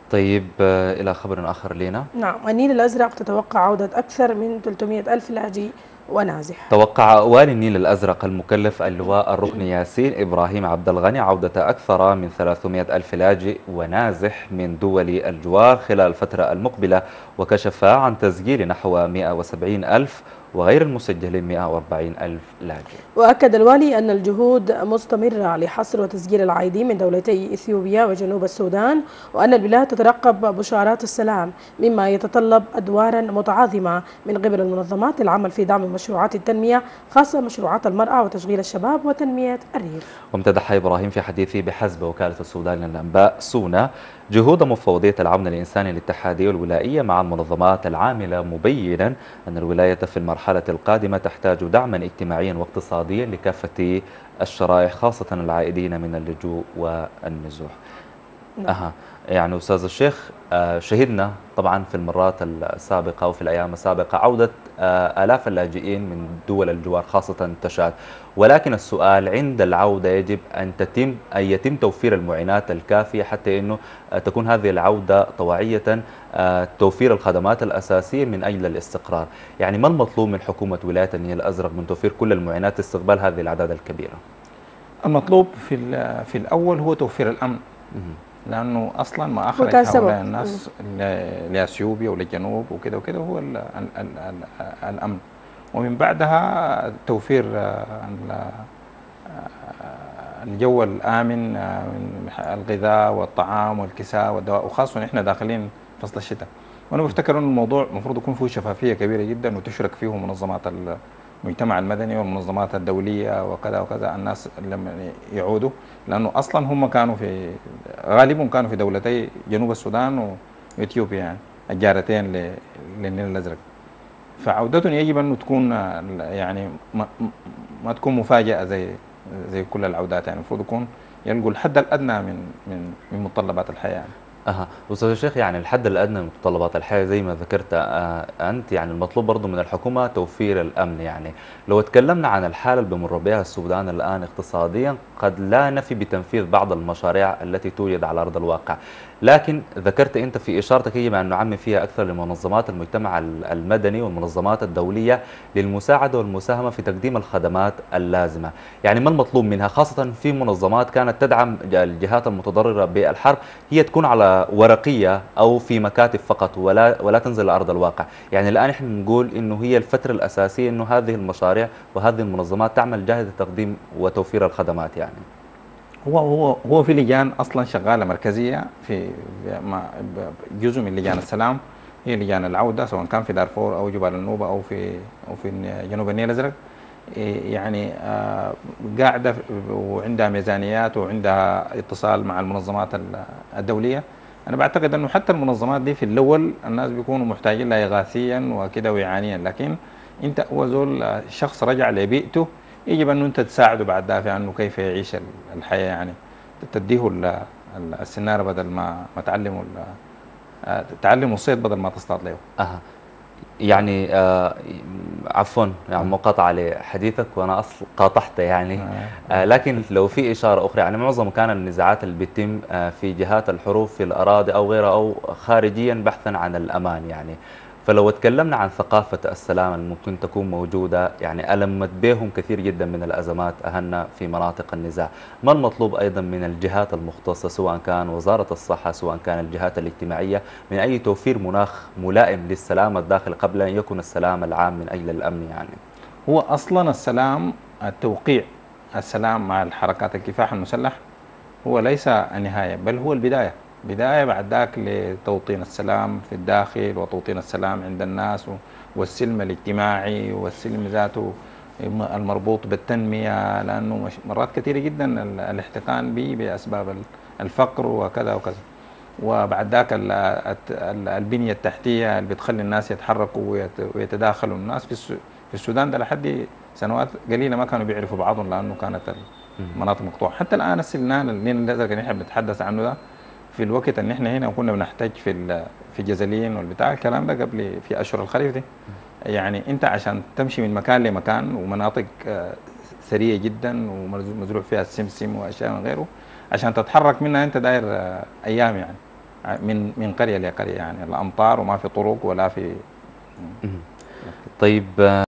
طيب إلى خبر آخر لنا. نعم، النيل الأزرق تتوقع عودة أكثر من 300 ألف لاجئ ونازح. توقع والي النيل الأزرق المكلف اللواء الركن ياسين إبراهيم عبد الغني عودة أكثر من 300 ألف لاجئ ونازح من دول الجوار خلال الفترة المقبلة، وكشف عن تسجيل نحو 170 ألف وغير المسجلين 140 ألف لاجئ. وأكد الوالي أن الجهود مستمرة لحصر وتسجيل العائدين من دولتي إثيوبيا وجنوب السودان، وأن البلاد تترقب بشارات السلام مما يتطلب أدوارا متعاظمة من قبل المنظمات للعمل في دعم مشروعات التنمية، خاصة مشروعات المرأة وتشغيل الشباب وتنمية الريف. وامتدح إبراهيم في حديثه بحسب وكالة السودان للأنباء سونا جهود مفوضية العون الإنساني الاتحادية والولائية مع المنظمات العاملة، مبينا أن الولاية في المرحلة القادمة تحتاج دعما اجتماعيا واقتصاديا لكافة الشرائح خاصة العائدين من اللجوء والنزوح. نعم. أها، يعني أستاذ الشيخ، شهدنا طبعا في المرات السابقة وفي الأيام السابقة عودة آلاف اللاجئين من دول الجوار خاصة تشاد، ولكن السؤال عند العودة يجب أن يتم توفير المعونات الكافية حتى أنه تكون هذه العودة طوعية، توفير الخدمات الأساسية من أجل الاستقرار. يعني ما المطلوب من حكومة ولاية النيل الأزرق من توفير كل المعونات لاستقبال هذه الأعداد الكبيرة؟ المطلوب في الأول هو توفير الأمن، مهم. لأنه أصلا ما أخرج وكان سبب. هؤلاء الناس لأثيوبيا وللجنوب وكده وكده هو الأمن، ومن بعدها توفير الجو الآمن من الغذاء والطعام والكساء والدواء، وخاصة نحن داخلين فصل الشتاء. وأنا بفتكر أن الموضوع المفروض يكون فيه شفافية كبيرة جدا وتشرك فيه منظمات المجتمع المدني والمنظمات الدولية وكذا وكذا، الناس لما يعودوا، لأنه أصلا هم كانوا غالبهم كانوا في دولتي جنوب السودان وإثيوبيا، يعني الجارتين للنيل الأزرق. فعودتهم يجب أن تكون يعني ما تكون مفاجأة زي كل العودات، يعني المفروض يكون يلقوا الحد الأدنى من متطلبات الحياة يعني. أستاذ الشيخ، يعني الحد الأدنى من متطلبات الحياة زي ما ذكرت أنت، يعني المطلوب برضو من الحكومة توفير الأمن. يعني لو تكلمنا عن الحالة اللي بمر بها السودان الآن اقتصاديا، قد لا نفي بتنفيذ بعض المشاريع التي توجد على أرض الواقع، لكن ذكرت أنت في إشارتك يجب أن نعمم فيها أكثر لمنظمات المجتمع المدني والمنظمات الدولية للمساعدة والمساهمة في تقديم الخدمات اللازمة. يعني ما المطلوب منها، خاصة في منظمات كانت تدعم الجهات المتضررة بالحرب، هي تكون على ورقية أو في مكاتب فقط ولا تنزل لأرض الواقع. يعني الآن إحنا نقول إنه هي الفترة الأساسية إنه هذه المشاريع وهذه المنظمات تعمل جاهزة لتقديم وتوفير الخدمات. يعني هو في لجان اصلا شغاله مركزيه جزء من لجان السلام، هي لجان العوده سواء كان في دارفور او جبال النوبه او في جنوب النيل الازرق. يعني قاعده وعندها ميزانيات وعندها اتصال مع المنظمات الدوليه. انا بعتقد انه حتى المنظمات دي في الاول الناس بيكونوا محتاجين لها اغاثيا وكده وإعانيا، لكن انت هو زول شخص رجع لبيئته، يجب انه انت تساعده بعد دافع عنه كيف يعيش الحياه، يعني تديه السناره بدل ما تعلمه الصيد بدل ما تصطاد له. أها، يعني عفوا يعني مقاطعة لحديثك وأنا أصل قاطعت يعني. لكن لو في إشارة أخرى، يعني معظم كان النزاعات اللي بتتم في جهات الحروب في الأراضي أو غيرها أو خارجيا بحثا عن الأمان. يعني فلو تكلمنا عن ثقافة السلام اللي ممكن تكون موجودة، يعني ألمت بهم كثير جدا من الأزمات أهلنا في مناطق النزاع، ما المطلوب أيضا من الجهات المختصة سواء كان وزارة الصحة سواء كان الجهات الاجتماعية من أي توفير مناخ ملائم للسلام الداخلي قبل أن يكون السلام العام من أجل الأمن؟ يعني هو اصلا السلام، التوقيع السلام مع الحركات الكفاح المسلح هو ليس النهايه بل هو البدايه، بدايه بعد ذاك لتوطين السلام في الداخل وتوطين السلام عند الناس والسلم الاجتماعي والسلم ذاته المربوط بالتنميه، لانه مرات كثيره جدا الاحتقان به باسباب الفقر وكذا وكذا. وبعد ذاك البنيه التحتيه اللي بتخلي الناس يتحركوا ويتداخلوا. الناس في السودان ده لحد سنوات قليله ما كانوا بيعرفوا بعضهم لانه كانت المناطق مقطوعه. حتى الان السلنان النيل الازرق اللي احنا بنتحدث عنه ده في الوقت اللي احنا هنا وكنا بنحتاج في جزلين والبتاع الكلام ده قبل في اشهر الخريف دي. يعني انت عشان تمشي من مكان لمكان ومناطق ثريه جدا ومزروع فيها السمسم واشياء من غيره، عشان تتحرك منها انت داير ايام يعني. من قرية لقرية، يعني الأمطار وما في طرق ولا في. طيب